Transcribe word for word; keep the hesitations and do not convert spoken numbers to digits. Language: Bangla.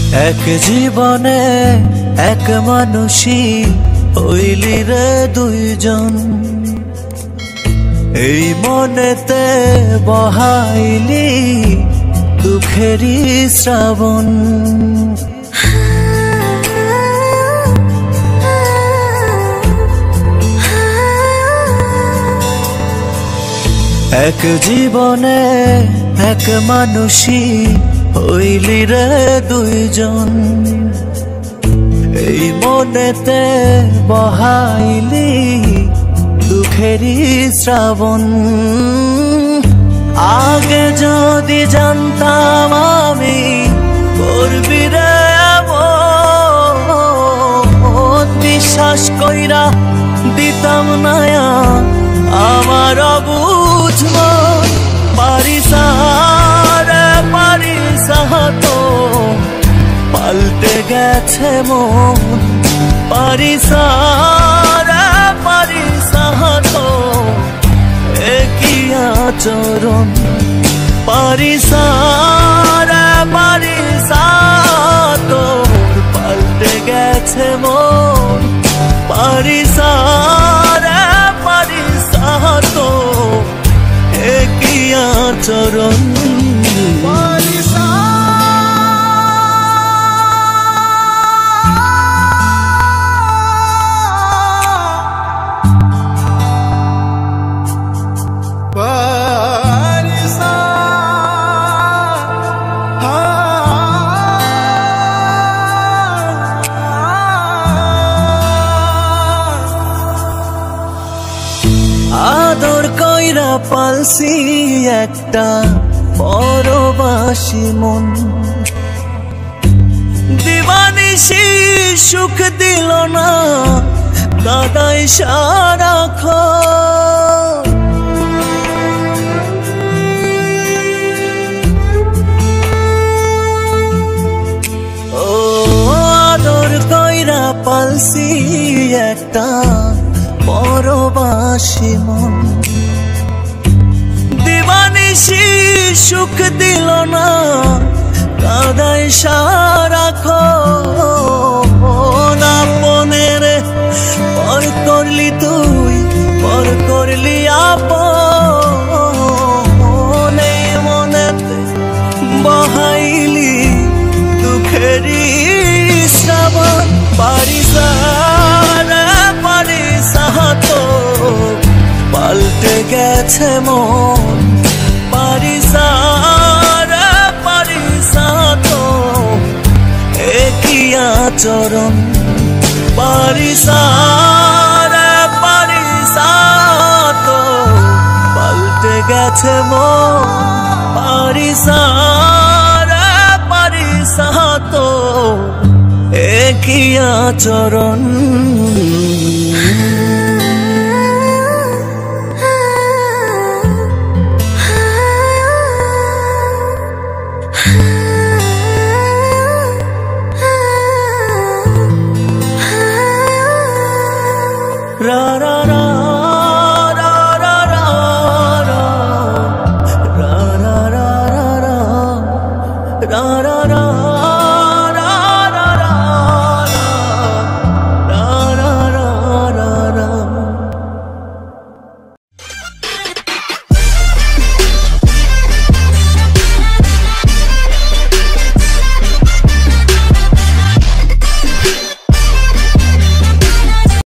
এক জীবনে এক মানুষই হইলি রে দুইজন, এই মনেতে বহাইলি দুঃখেরই শ্রাবণ। এক জীবনে এক মানুষই হইলি রে দুইজন, এই মনেতে বহাইলি দুঃখেরই শ্রাবণ। আগে যদি জানতাম আমি করবি রে এমন, বিশ্বাস কইরা দিতাম না আমার অবুঝ মন। পারিস রে পারিস তো পাল্টে গেছে মন, পারিস রে পারিস তো একই আচরণ। পারিস রে পারিস তো পাল্টে গেছে মন, পারিস রে পারিস তো একই আচরণ। আদর কইরা পালছি একটা পরবাসী মন, দিবানিশি সুখ দিল না কাদাই সারাক্ষণ। ও আদর কইরা পালছি একটা পরবাসী মন, দিবানিশি সুখ দিল না কাদাই সারাক্ষণ। আপনের পর করলি তুই, পর করলি আপন, মনেতে বহাইলি দুঃখেরই শ্রাবণ। পারিস রে পারিস তো পাল্টে গেছে মন, পারিস রে পারিস তো একই আচরণ। পারিস রে পারিস তো পাল্টে গেছে মন, পারিস রে পারিস তো একই আচরণ। ra ra ra ra ra ra ra ra ra ra ra ra ra ra